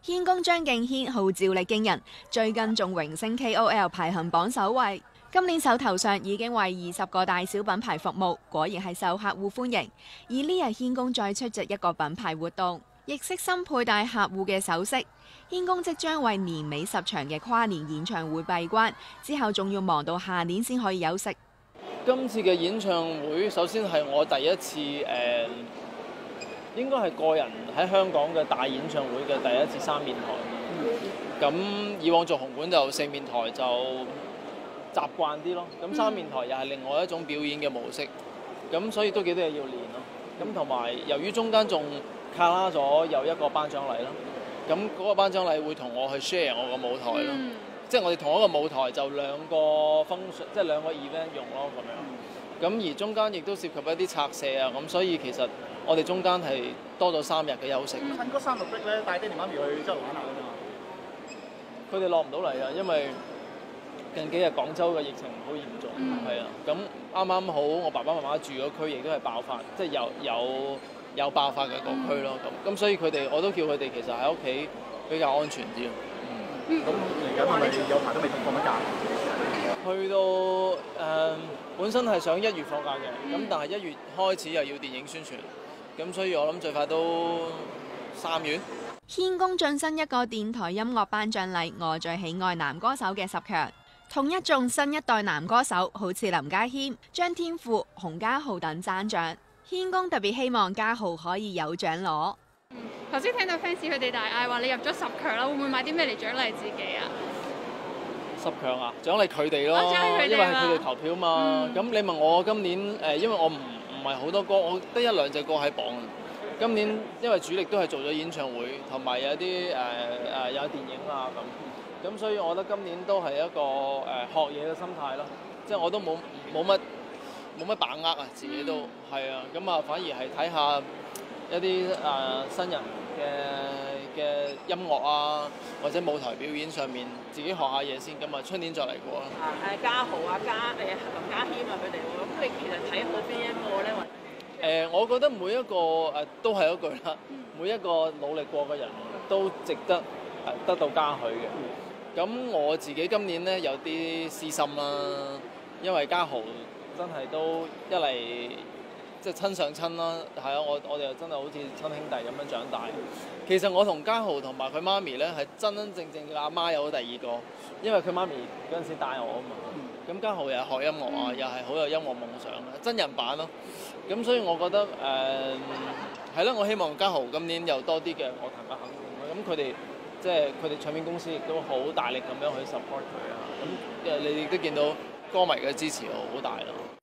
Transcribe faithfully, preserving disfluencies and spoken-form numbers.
軒公張敬軒號召力驚人，最近仲榮升 K O L 排行榜首位。今年手頭上已經為二十個大小品牌服務，果然係受客戶歡迎。而呢日軒公再出席一個品牌活動，亦悉心佩戴客戶嘅首飾。軒公即將為年尾十場嘅跨年演唱會閉關，之後仲要忙到下年先可以休息。 今次嘅演唱會，首先係我第一次誒、呃，應該係個人喺香港嘅大演唱會嘅第一次三面台。咁以往做紅館就四面台就習慣啲咯，咁三面台又係另外一種表演嘅模式，咁所以都幾多嘢要練咯。咁同埋由於中間仲卡拉咗有一個頒獎禮啦，咁嗰個頒獎禮會同我去 share 我個舞台咯。嗯即係我哋同一個舞台就兩個 function， 即係兩個 event 用咯咁樣。咁而中間亦都涉及一啲拆卸啊，咁所以其實我哋中間係多咗三日嘅休息。 趁嗰三六日咧，帶爹哋媽咪去周圍玩下㗎嘛。 佢哋落唔到嚟啊，因為近幾日廣州嘅疫情好嚴重，係啊、嗯。咁啱啱好我爸爸媽媽住嗰區亦都係爆發，即係有有有爆發嘅個區咯。咁咁所以佢哋我都叫佢哋其實喺屋企比較安全啲。 咁嚟緊係咪有排都未放乜假？ 去到誒、呃、本身係想一月放假嘅，咁、嗯、但係一月開始又要電影宣傳，咁所以我諗最快都三月。 軒公晉身一個電台音樂頒獎禮我最喜愛男歌手嘅十強，統一眾新一代男歌手，好似林家謙、張天賦、洪家豪等爭獎。軒公特別希望家豪可以有獎攞。 頭先聽到 fans 佢哋大嗌話你入咗十強啦，會唔會買啲咩嚟獎勵自己啊？ 十強啊，獎勵佢哋咯， 哦、獎勵因為係佢哋投票嘛。咁、嗯、你問我今年誒、呃，因為我唔唔係好多歌，我得一兩隻歌喺榜。今年因為主力都係做咗演唱會，同埋有啲誒誒有電影啊咁。咁所以我覺得今年都係一個誒、呃、學嘢嘅心態咯。即係我都冇冇乜冇乜把握啊，自己都係啊。咁啊，反而係睇下一啲誒、呃、新人嘅嘅音樂啊，或者舞台表演上面自己學下嘢先，咁啊，出年再嚟過啦。 啊誒，家豪啊，家誒林家謙啊，佢哋喎，咁你其實睇好邊一個咧？或誒、呃，我覺得每一個誒、呃、都係一句啦，每一個努力過嘅人都值得誒得到嘉許嘅。咁我自己今年咧有啲私心啦，因為家豪真係都一嚟。即係親上親啦，係啊！我我哋又真係好似親兄弟咁樣長大。其實我同家豪同埋佢媽咪咧係真真正正嘅阿媽有咗第二個，因為佢媽咪嗰陣時帶我啊嘛。咁家豪又係學音樂啊，又係好有音樂夢想啊，真人版咯。咁所以我覺得誒係啦，我希望家豪今年有多啲嘅樂壇嘅肯定。咁佢哋即係佢哋唱片公司亦都好大力咁樣去 support 佢啊。咁誒你亦都見到歌迷嘅支持好大咯。